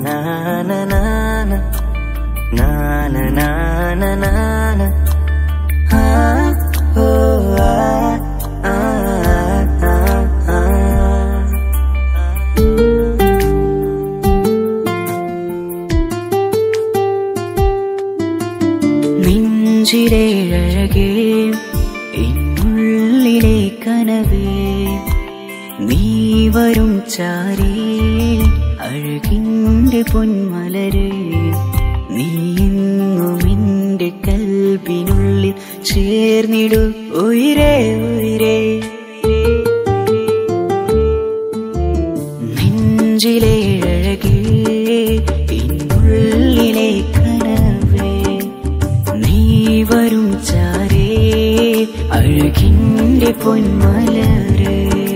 നെഞ്ചിലേഴകേ എന്നുള്ളിലെ കനവേ നീ വരും ചാരേ അഴകിന്റെ പൊന്മലരേ നീ എന്നും എന്റെ കൽബിനുള്ളിൽ ചേർന്നിടു ഉയിരേ ഉയിരേ നെഞ്ചിലേഴകേ എന്നുള്ളിലെ കനവേ നീ വരും ചാരേ അഴകിന്റെ പൊന്മലരേ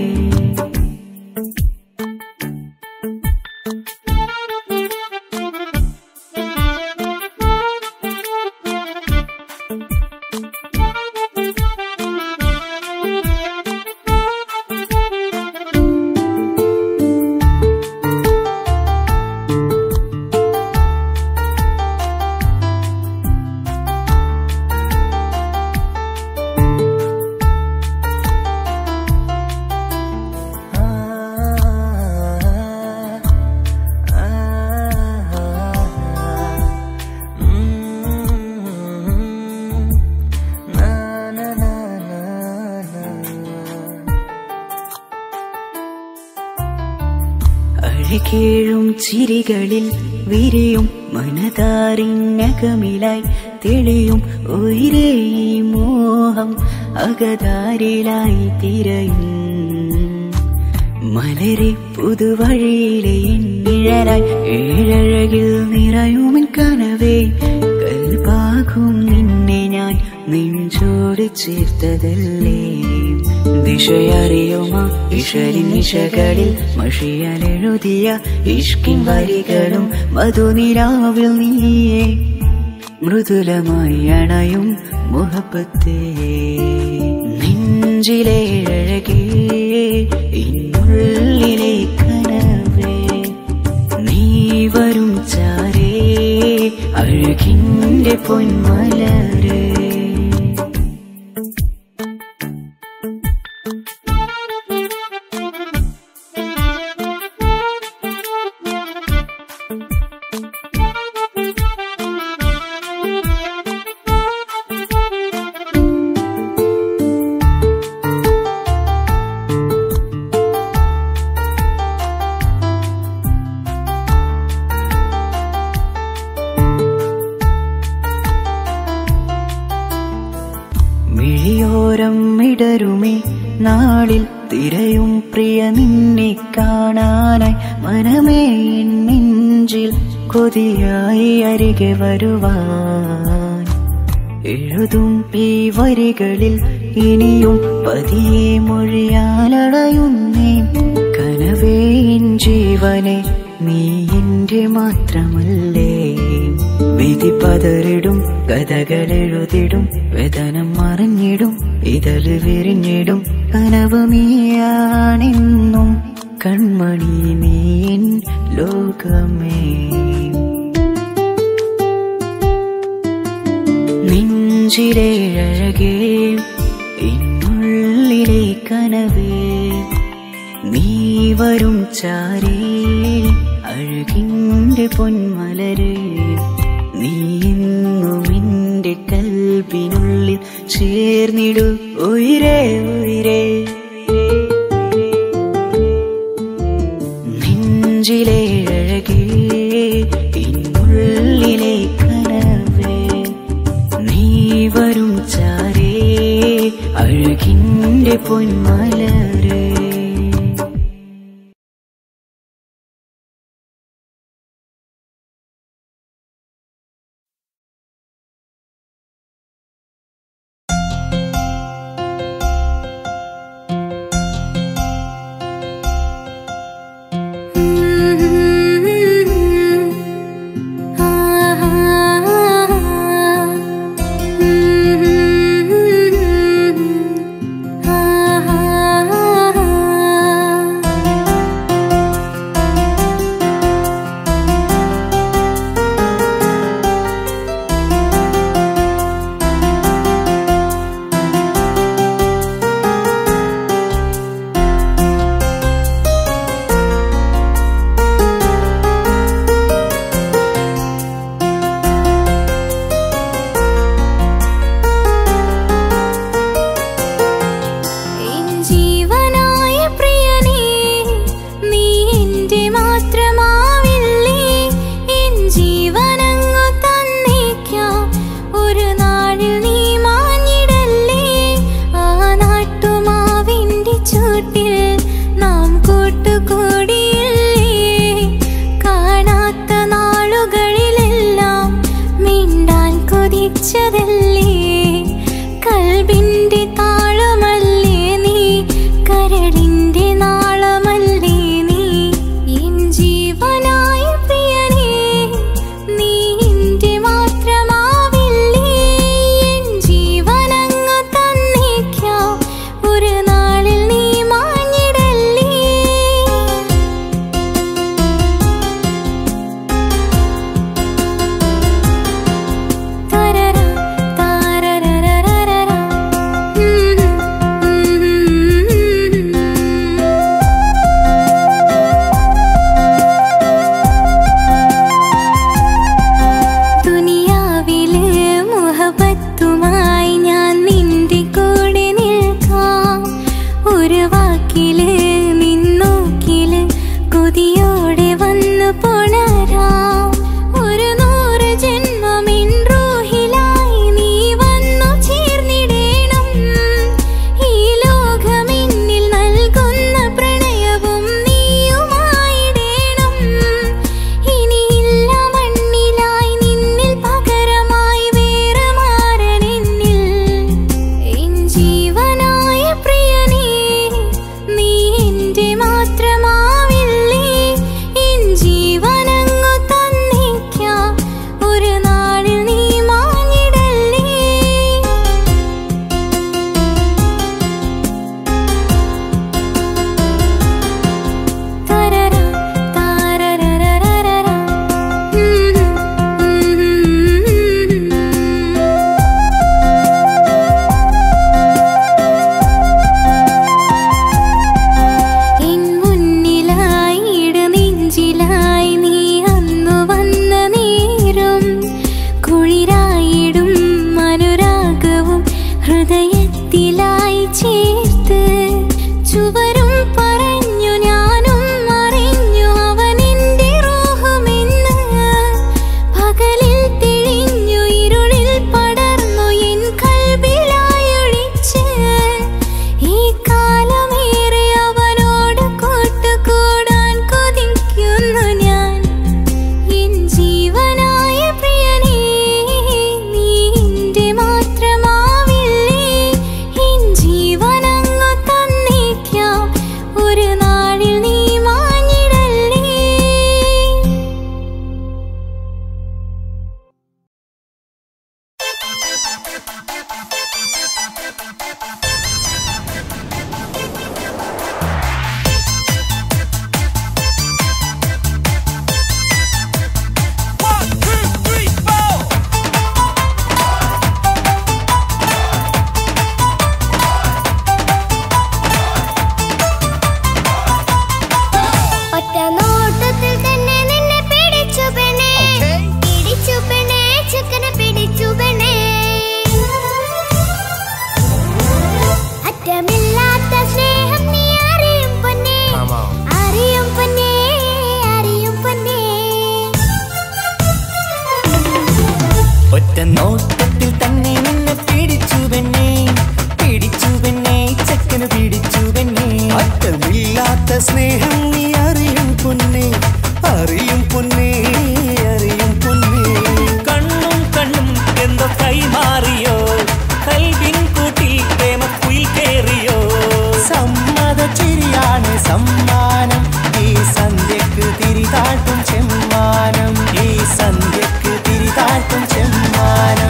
അഴകേഴും ചിരികളിൽ വിരിയും മനതാരിനകമിലായി തെളിയും ഉയിരേ മോഹം അകതാരിലായി തിരയും മലരെ പുതുവഴിയിലെ നിഴലായി ഏഴഴകിൽ നിറയുമെൻ കനവേ കൽപ്പാകും നിന്നെ ഞാൻ നെഞ്ചോട് ചേർത്തതല്ലേ ദിശയറിയുമ ഇഷലിൻ നിശകളിൽ മഷിയാലെഴുതിയ ഇഷ്കിൻ വരികളും മധുനിലാവിൽ നീയേ മൃദുലമായി അണയും മുഹബത്തേ നെഞ്ചിലേഴകേ ഇന്നുള്ളിലെ കനവേ നീ വരും ചാരേ അഴകിന്റെ പൊന്മലരേ മിഴിയോരം ഇടരുമേ നാളിൽ തിരയും പ്രിയ നിന്നെ കാണാനായി മനമേ നെഞ്ചിൽ കൊതിയായി അരികെ വരുവാൻ എഴുതും ഈ വരികളിൽ ഇനിയും പതിയെ മൊഴിയാലടയുന്നേ കനവേ എൻ ജീവനെ നീ എന്റെ മാത്രമല്ലേ വിധി പതറിടും കഥകളെഴുതിടും വേദനം മറിഞ്ഞിടും ഇതള് വിരിഞ്ഞിടും കനവ് നീയാണെന്നും കൺമണി നീ എൻ ലോകമേ നെഞ്ചിലേഴകേ എന്നുള്ളിലെ കനവേ നീ വരും ചാരേ അഴകിന്റെ പൊന്മലരേ നീ എന്നും എന്റെ കൽബിനുള്ളിൽ ചേർന്നിടു ഉയിരേ ഉയിരേ നെഞ്ചിലേഴകേ എന്നുള്ളിലെ കനവേ നീ വരും ചാരേ അഴകിന്റെ പൊന്മലരേ ah നോട്ടത്തിൽ തന്നെ നിന്നെ പിടിച്ചു പെണ്ണേ, പിടിച്ചു പെണ്ണേ, ചെക്കന് പിടിച്ചു പെണ്ണേ. അറ്റമില്ലാത്ത സ്നേഹം നീ അറിയും പൊന്നേ, അറിയും പൊന്നേ, അറിയും പൊന്നേ. കണ്ണും കണ്ണും എന്തോ കൈമാറിയോ, കൽവിൻ കൂട്ടിൽ പ്രേമക്കുയിൽ കേറിയോ. സമ്മത ചിരിയാണ് സമ്മാനം, ഈ സന്ധ്യക്ക് തിരിതാട്ടും ചെമ്മാനം, ഈ സന്ധ്യക്ക് തിരിതാട്ടും ചെമ്മാനം.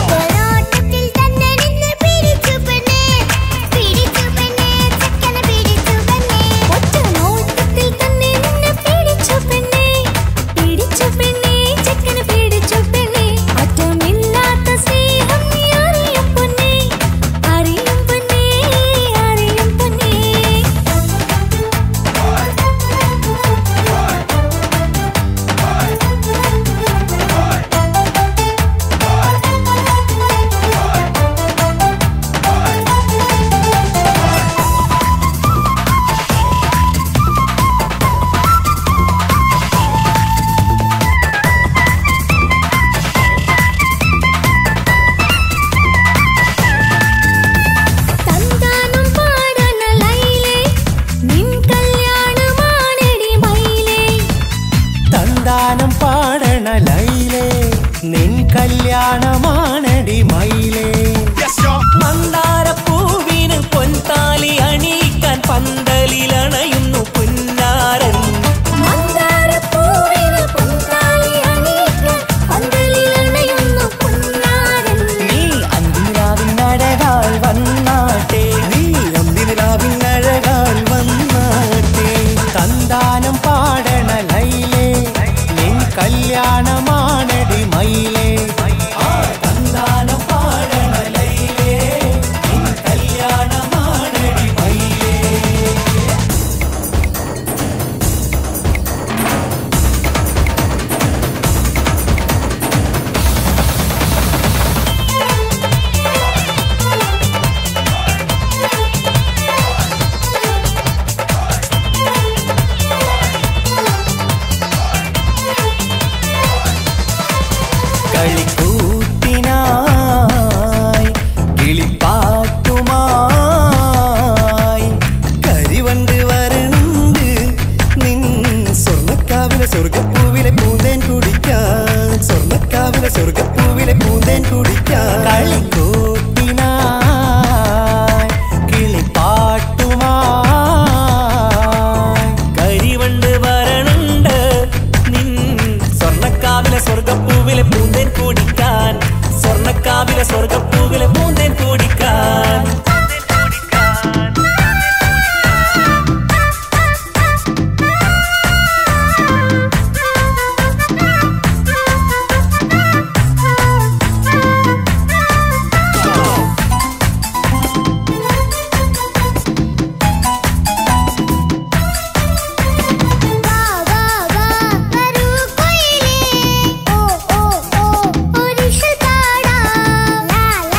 സന്താനം പാടണ ലൈലേ, നിൻ കല്യാണമാണടി മയിലേ. മന്ദാരപ്പൂവിന് പൊൻതാലി അണിയിക്കാൻ പന്തലിലണയുന്നു പുന്നാരൻ. നീ അന്തിനിലാവിനഴകാൽ വന്നാട്ടെ, നീ അന്തിനിലാവിനഴകാൽ വന്നാട്ടെ. സന്താനം പാടണ ലൈലേ, നിൻ കല്യാണമാണടി മയിലേ. സന്താനം പാടണ ലൈലേ, നിൻ കല്യാണമാണടി മയിലേ. കളിക്കൂത്തിനായി കിളിപ്പാട്ടുമായി കരിവണ്ട് വരണ്ട് നിൻ സ്വർണ്ണക്കാവിലെ സ്വർഗപ്പൂവിലെ പൂന്തേൻ കുടിക്കാൻ, സ്വർണ്ണക്കാവിലെ സ്വർഗപ്പൂവിലെ പൂന്തേൻ കുടിക്കാൻ. കളിക്കൂത്തിനായി കിളിപ്പാട്ടുമായി കരിവണ്ട് വരണ്ട് നിൻ സ്വർണ്ണക്കാവിലെ സ്വർഗപ്പൂവിലെ പൂന്തേൻ കുടിക്കാൻ, സ്വർണ്ണക്കാവിലെ സ്വർഗപ്പൂവിലെ പൂന്തേൻ കുടിക്കാൻ. La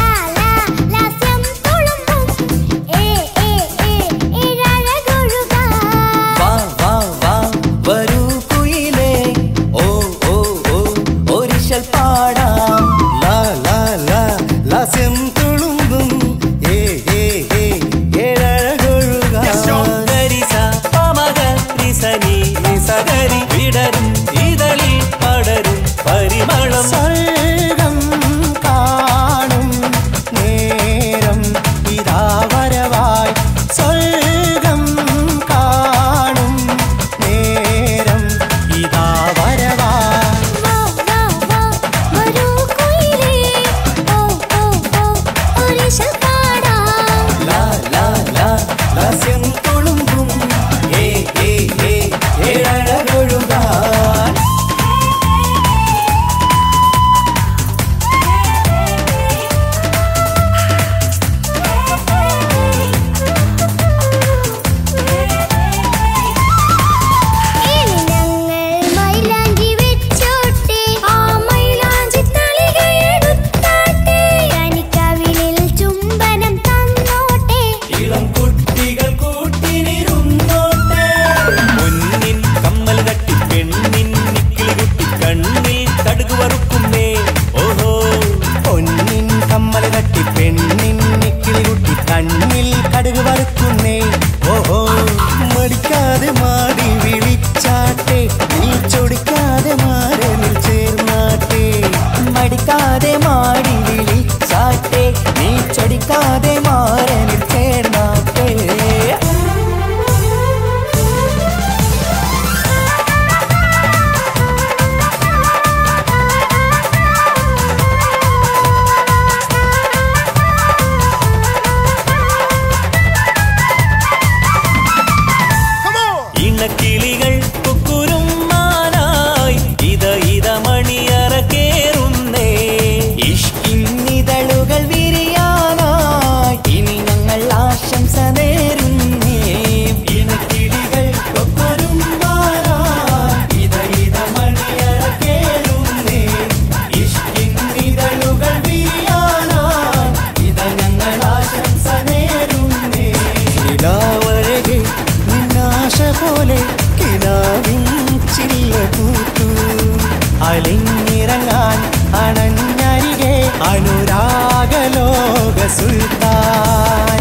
അലിഞ്ഞിറങ്ങാൻ അണഞ്ഞരികെ അനുരാഗലോക സുൽത്താൻ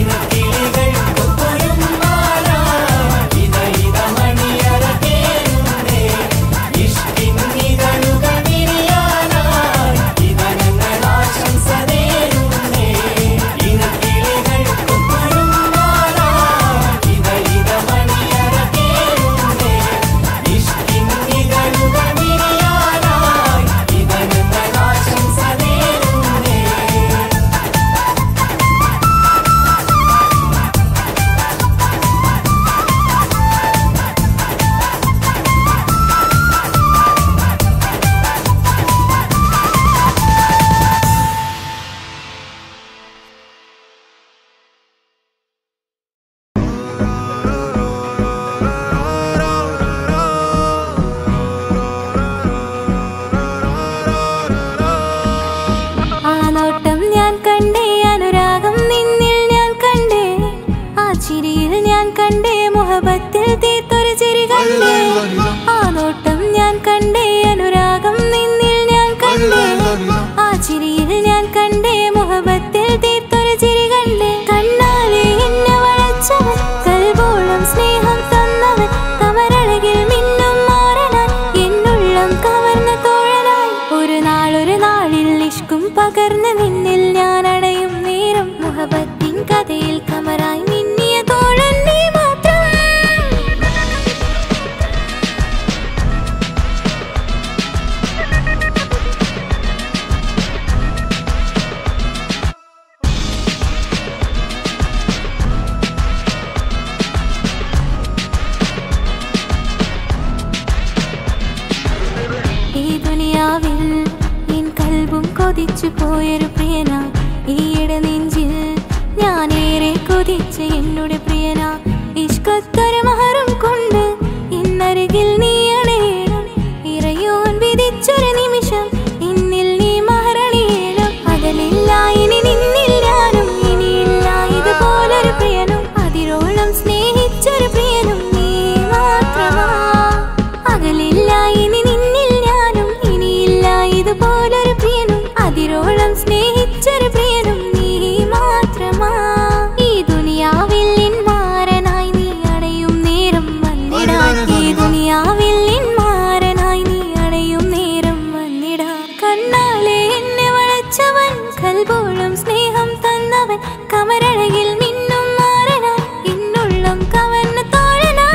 പോയൊരു പ്രിയന ഈയിടെ നെഞ്ചിൽ ഞാനേറെ കൊതിച്ച് എന്നോട് പ്രിയന ഇഷ്കത്തൊരു മഹറും കൊണ്ട് ഇന്നരികിൽ നീ അണയണം ഇറയോൻ വിധിച്ചൊരു നിമിഷം ഇന്നിൽ നീ മഹറണിയേണം അകലില്ല ഇനി നിന്നിൽ ഞാനും ഇനിയില്ല ഇതുപോലൊരു പ്രിയനും അതിരോളം സ്നേഹിച്ചൊരു പ്രിയനും നീ മാത്രമാ അകലില്ല ഇനി നിന്നിൽ ഞാനും ഇനിയില്ല ഇതുപോലൊരു പ്രിയനും അതിരോളം സ്നേഹിച്ചൊരു പ്രിയനും നീ മാത്രമാ ഈ ദുനിയാവിൽ നിന്മാരനായി നീ അണയും നേരം വന്നിടാൻ ഈ ദുനിയാവിൽ നിന്മാരനായി നീ അണയും നേരം വന്നിടാൻ കണ്ണാലെ എന്നെ വളച്ചവൻ കൽബോളം സ്നേഹം തന്നവൻ കമരഴകിൽ മിന്നും മാറനായി എന്നുള്ളം കവർന്ന തോഴനായി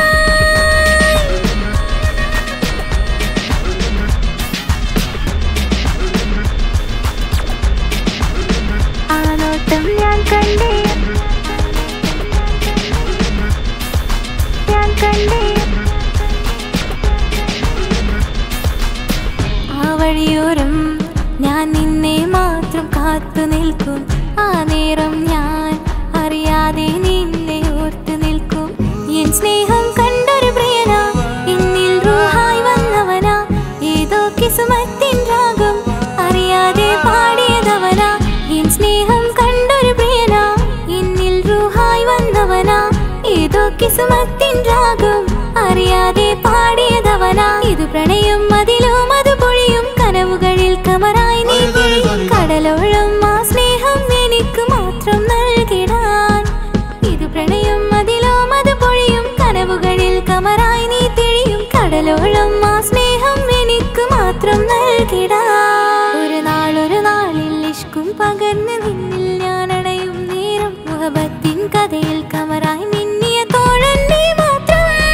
ഞാൻ കണ്ടേ ആ വഴിയോരം ഞാൻ നിന്നെ മാത്രം കാത്തു നിൽക്കും ആ നേരം ഞാൻ അറിയാതെ നിന്നെ ഓർത്തു നിൽക്കും എൻ സ്നേഹം കണ്ടൊരു പ്രിയനാ എന്നിൽ റൂഹായി വന്നവനാ ഏതോ കിസ്മത്തിൻ രാഗം അറിയാതെ പാടിയതവനാ എൻ സ്നേഹം കണ്ടൊരു പ്രിയനാ എന്നിൽ റൂഹായി വന്നവനാ ഏതോ കിസ്മത്തിൻ രാഗം അറിയാതെ പാടിയതവനാ ഇത് പ്രണയം അതിലും അത് പൊഴിയും കനവുകളിൽ കമറായി നീ കടലോളം ആ സ്നേഹം എനിക്ക് മാത്രം നൽകിടാൻ ഇത് പ്രണയം അതിലും അത് പൊഴിയും കനവുകളിൽ കമറായി നീ തെളിയും കടലോളം ആ സ്നേഹം എനിക്ക് മാത്രം നൽകിടാൻ ഒരു നാളിൽ ഇഷ്കും പകർന്ന് നിന്നിൽ ഞാൻ അണയും നേരം മുഹബത്തിൻ കഥയിൽ കമറായി മിന്നിയ തോഴൻ നീ മാത്രം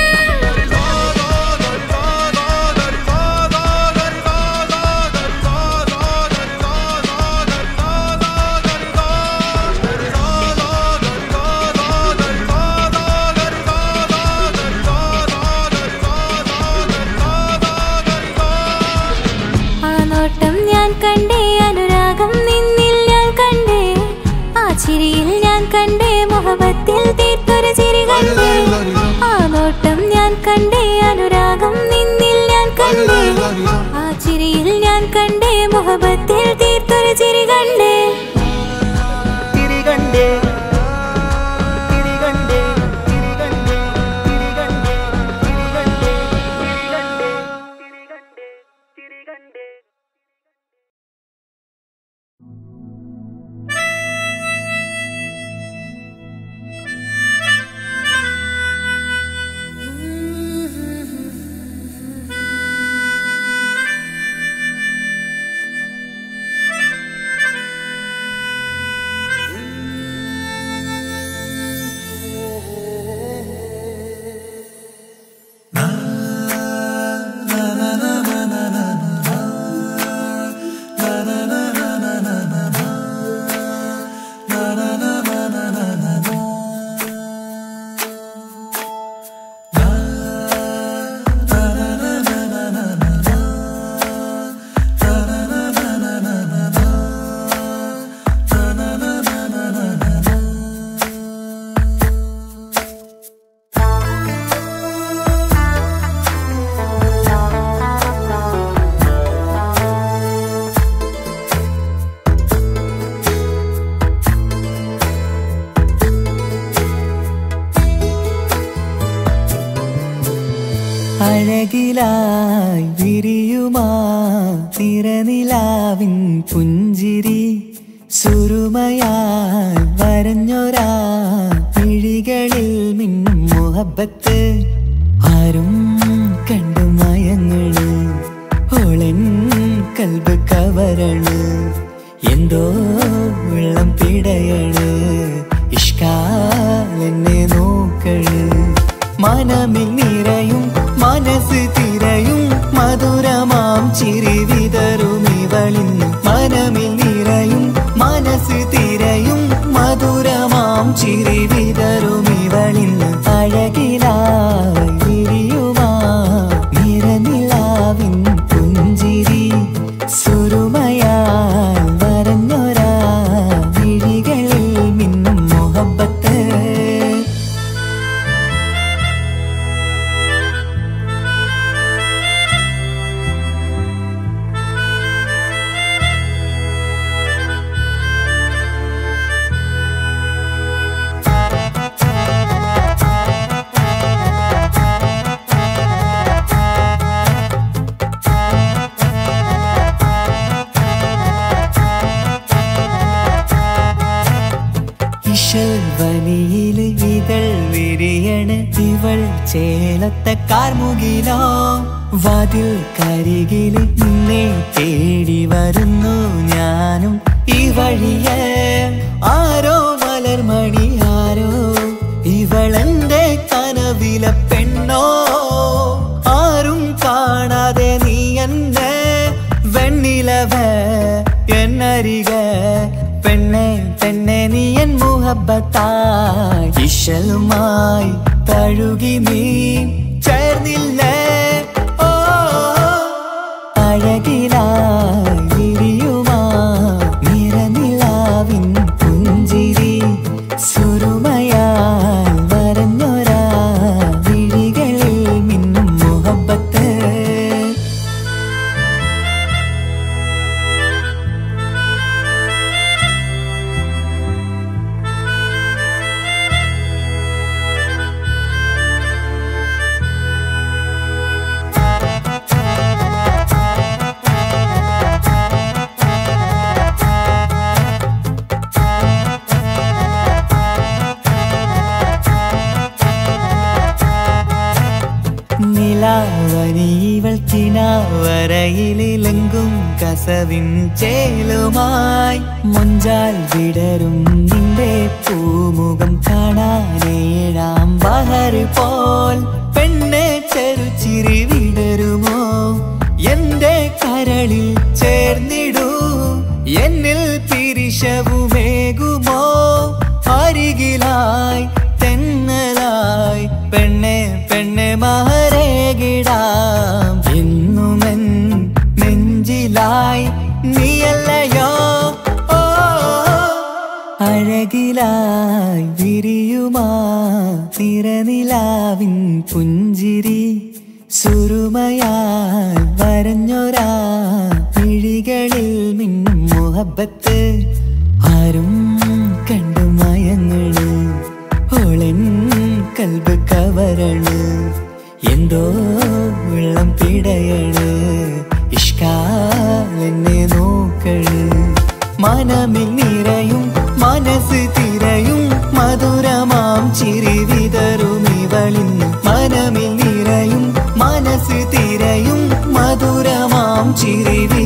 ആ നോട്ടം ഞാൻ കണ്ടേ അനുരാഗം നിന്നിൽ ഞാൻ കണ്ടേ ആ ചിരിയിൽ ഞാൻ കണ്ടേ മുഹബത്തിൽ തീർത്തൊരു ചിരി കണ്ടേ ആ നോട്ടം ഞാൻ കണ്ടേ അനുരാഗം നിന്നിൽ ഞാൻ കണ്ടേ ആ ചിരിയിൽ ഞാൻ കണ്ടേ മുഹബത്തിൽ തീർത്തൊരു ചിരി കണ്ടേ തിരി അഴകിലായി വിരിയുമാ തിരനിലാവിൻ പുഞ്ചിരി സുരുമയാൽ വരഞ്ഞൊരാ വിഴികളിൽ മിന്നും മുഹബത്ത് ആരും കണ്ടു മയങ്ങള് ഓളൻ കൽബ് കവരണ് എന്തോ വെള്ളം പിടയണ് ഇഷ്കാലെന്നെ നോക്കള് മനമിൽ നിറയും മനസ്സ് തിരയും മധുരമാം ചിരി വിതറും ഇവളിന്ന് മനമിൽ നിറയും മനസ്സ് തിരയും മധുരമാം ചിരി വിതറും ഇവളിന്ന് അഴകിലായി വിരിയുമാ നിറനിലാവിൻ പുഞ്ചിരി സുരുമയാൽ വരഞ്ഞൊരാ വിഴികളിൽ മിന്നും മുഹബത്ത് വനിയില് ഇതൾ വിരിയണ് ഇവൾ ചേലത്തെ കാർമുകിലോ വാതിൽ കരികില് നിന്നെ തേടി വരുന്നു ഞാനും ഈ വഴിയെ ആരോ മലർമണി ആരോ ഇവളെന്റെ കനവിലെ പെണ്ണോ ആരും കാണാതെ നീ എന്നെ വെണ്ണിലവ എന്നരിക പെണ്ണെ പെണ്ണെ നീ എൻ മുഹബത്തായി ഇശലുമായി തഴുകി നീ ചേർന്നില്ലേ ഓ അഴകിലായി വിരിയുമാ നിറനിലാവിൻ പുഞ്ചിരി സുരുമയാൽ വരഞ്ഞൊരാ വിഴികളിൽ മിന്നും മുഹബത്ത് നിലാവനിവൾ കിനാവരയിലെങ്കും കസവിൻ ചേലുമായി മുഞ്ചാൽ വിടരും നിന്റെ പൂമുഖം കാണാനേഴാം ബഹർ പോൽ പെണ്ണെ ചെറുചിരി വിടരുമോ എന്റെ കരളിൽ ചേർന്നിടൂ എന്നിൽ പിരിശവുമേകുമോ അരികിലായി തെന്നലായി പെണ്ണെ പെണ്ണെ മഹരേകിടാം എന്നുമെൻ നെഞ്ചിലായി നീയല്ലയോ ഓ അഴകിലായി വിരിയുമാ തിരനിലാവിൻ പുഞ്ചിരി സുരുമയാൽ വരഞ്ഞൊരാ വിഴികളിൽ മിന്നും മുഹബത്ത് ആരും കണ്ടു മയങ്ങള് ഓളൻ കൽബ് കവരണ് എന്തോ വെള്ളം പിടയണ് ഇഷ്കാലെന്നെ നോക്കള് മനമിൽ നിറയും മനസ്സ് തിരയും മധുരമാം ചിരി വിതറും ഇവളിന്ന് മനമിൽ നിറയും മനസ്സ് തിരയും മധുരമാം ചിരി